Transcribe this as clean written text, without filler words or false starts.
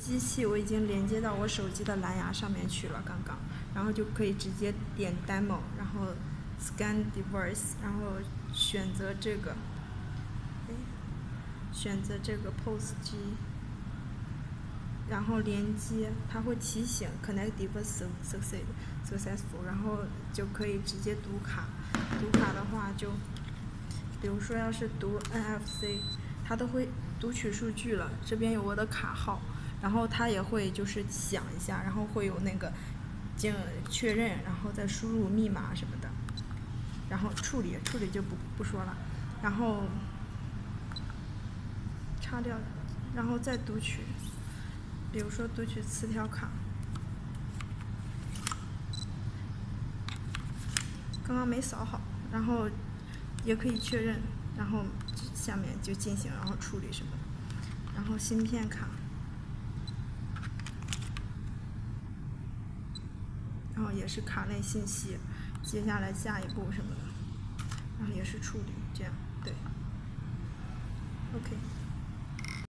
机器我已经连接到我手机的蓝牙上面去了，刚刚，然后就可以直接点 Demo， 然后 Scan Device， 然后选择这个 POS 机，然后连接，它会提醒 Connect Successful， 然后就可以直接读卡。读卡的话就，比如说要是读 NFC， 它都会读取数据了，这边有我的卡号，然后它也会就是响一下，然后会有那个确认，然后再输入密码什么的，然后处理就不说了，然后插掉，然后再读取，比如说读取磁条卡，刚刚没扫好，然后也可以确认，然后下面就进行然后处理什么的，然后芯片卡，然后也是卡内信息，接下来下一步什么的，然后也是处理这样。